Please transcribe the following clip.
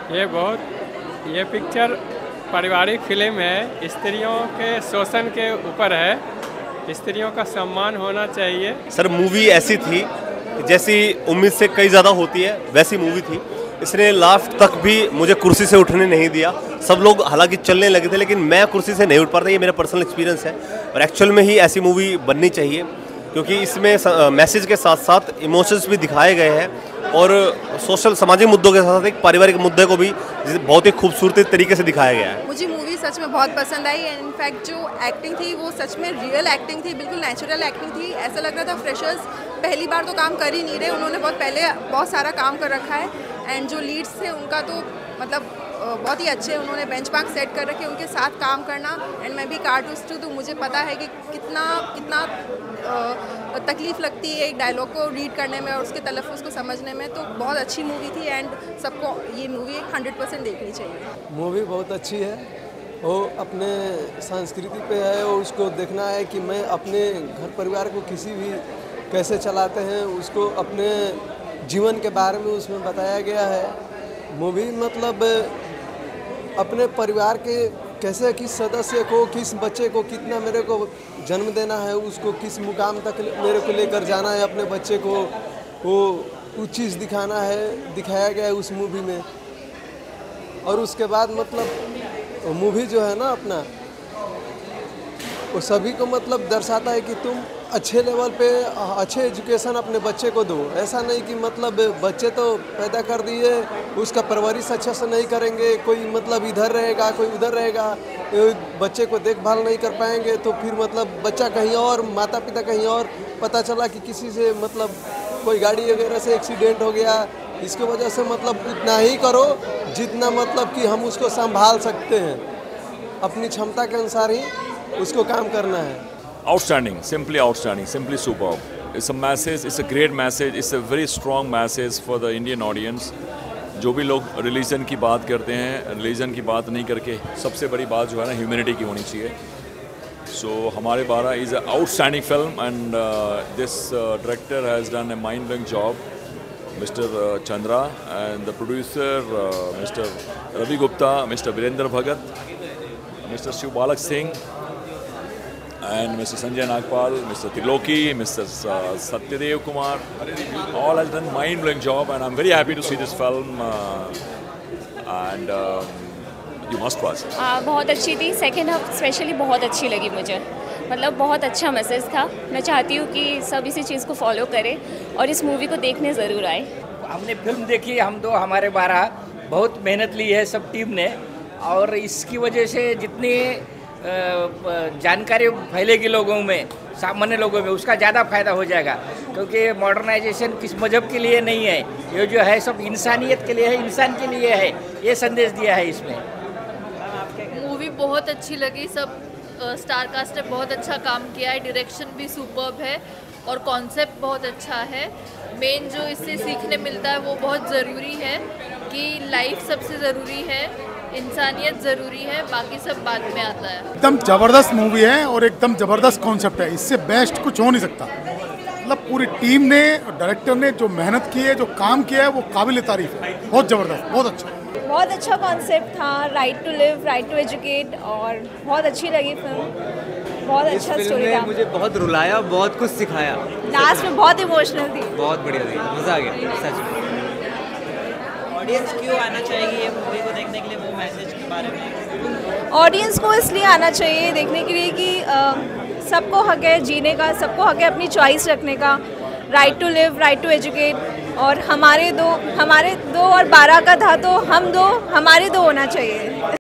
ये पिक्चर पारिवारिक फिल्म है, स्त्रियों के शोषण के ऊपर है। स्त्रियों का सम्मान होना चाहिए। सर मूवी ऐसी थी जैसी उम्मीद से कई ज़्यादा होती है, वैसी मूवी थी। इसने लास्ट तक भी मुझे कुर्सी से उठने नहीं दिया। सब लोग हालांकि चलने लगे थे, लेकिन मैं कुर्सी से नहीं उठ पा रहा था। ये मेरा पर्सनल एक्सपीरियंस है और एक्चुअल में ही ऐसी मूवी बननी चाहिए, क्योंकि इसमें मैसेज के साथ साथ इमोशंस भी दिखाए गए हैं और सोशल सामाजिक मुद्दों के साथ साथ एक पारिवारिक मुद्दे को भी बहुत ही खूबसूरती तरीके से दिखाया गया है। मुझे मूवी सच में बहुत पसंद आई। इनफैक्ट जो एक्टिंग थी वो सच में रियल एक्टिंग थी, बिल्कुल नेचुरल एक्टिंग थी। ऐसा लग रहा था फ्रेशर्स पहली बार तो काम कर ही नहीं रहे, उन्होंने बहुत सारा काम कर रखा है। एंड जो लीड्स थे उनका तो मतलब बहुत ही अच्छे उन्होंने बेंचमार्क सेट कर रखे, उनके साथ काम करना। एंड मैं भी कार्टूनिस्ट हूँ तो मुझे पता है कि कितना तकलीफ़ लगती है एक डायलॉग को रीड करने में और उसके तलफ़ुज़ को समझने में। तो बहुत अच्छी मूवी थी एंड सबको ये मूवी 100% देखनी चाहिए। मूवी बहुत अच्छी है, वो अपने संस्कृति पे है और उसको देखना है कि मैं अपने घर परिवार को किसी भी कैसे चलाते हैं, उसको अपने जीवन के बारे में उसमें बताया गया है। मूवी मतलब अपने परिवार के कैसे किस सदस्य को, किस बच्चे को कितना मेरे को जन्म देना है, उसको किस मुकाम तक मेरे को लेकर जाना है अपने बच्चे को, वो चीज़ दिखाया गया है उस मूवी में। और उसके बाद मतलब मूवी जो है ना अपना वो सभी को मतलब दर्शाता है कि तुम अच्छे लेवल पे अच्छे एजुकेशन अपने बच्चे को दो। ऐसा नहीं कि मतलब बच्चे तो पैदा कर दिए, उसका परवरिश अच्छे से नहीं करेंगे, कोई मतलब इधर रहेगा कोई उधर रहेगा, बच्चे को देखभाल नहीं कर पाएंगे तो फिर मतलब बच्चा कहीं और, माता पिता कहीं और, पता चला कि किसी से मतलब कोई गाड़ी वगैरह से एक्सीडेंट हो गया। इसकी वजह से मतलब उतना ही करो जितना मतलब कि हम उसको संभाल सकते हैं, अपनी क्षमता के अनुसार ही उसको काम करना है। Outstanding, simply superb. It's a message, it's a great message, it's a very strong message for the Indian audience. जो भी लोग रिलीजन की बात करते हैं, रिलीजन की बात नहीं करके सबसे बड़ी बात जो है ना ह्यूमैनिटी की होनी चाहिए। So हमारे 12 is an outstanding film and this director has done a mind-blowing job, Mr. Chandra, and the producer Mr. Ravi Gupta, Mr. Virendra Bhagat, Mr. Shiv Balak Singh, and Mr. Sanjay Nagpal, Mr. Triloki, Mr. Satyadev Kumar, all has done mind-blowing job, and I'm very happy to see this film, and you must watch. बहुत अच्छी थी, second half specially बहुत अच्छी लगी मुझे, मतलब बहुत अच्छा मैसेज था। मैं चाहती हूँ कि सब इसी चीज़ को फॉलो करें और इस मूवी को देखने ज़रूर आए। हमने फिल्म देखी, हम दो हमारे 12 बहुत मेहनत ली है सब टीम ने, और इसकी वजह से जितनी जानकारी फैलेगी लोगों में, सामान्य लोगों में, उसका ज़्यादा फायदा हो जाएगा। क्योंकि मॉडर्नाइजेशन किस मजहब के लिए नहीं है, ये जो है सब इंसानियत के लिए है, इंसान के लिए है, ये संदेश दिया है इसमें। मूवी बहुत अच्छी लगी, सब स्टार कास्ट ने बहुत अच्छा काम किया है, डायरेक्शन भी सुपर्ब है और कॉन्सेप्ट बहुत अच्छा है। मेन जो इससे सीखने मिलता है वो बहुत ज़रूरी है कि लाइफ सबसे ज़रूरी है, इंसानियत ज़रूरी है, बाकी सब बाद में आता है। एकदम ज़बरदस्त मूवी है और एकदम ज़बरदस्त कॉन्सेप्ट है, इससे बेस्ट कुछ हो नहीं सकता। मतलब पूरी टीम ने, डायरेक्टर ने जो मेहनत की है, जो काम किया है, वो काबिल तारीफ है। बहुत ज़बरदस्त, बहुत अच्छा, बहुत अच्छा कॉन्सेप्ट था, right to live, right to educate, और बहुत अच्छी लगी फिल्म, बहुत अच्छा स्टोरी था। मुझे बहुत रुलाया, बहुत कुछ सिखाया, लास्ट में बहुत इमोशनल थी, बहुत बढ़िया थी, मज़ा आ गया सच में। ऑडियंस क्यों आना चाहिए ये मूवी को देखने के लिए, वो मैसेज के बारे में? ऑडियंस को इसलिए आना चाहिए देखने के लिए कि सबको हक है जीने का, सबको हक है अपनी चॉइस रखने का, right to live, right to educate. और हमारे दो और 12 का था तो हम दो, हमारे दो होना चाहिए।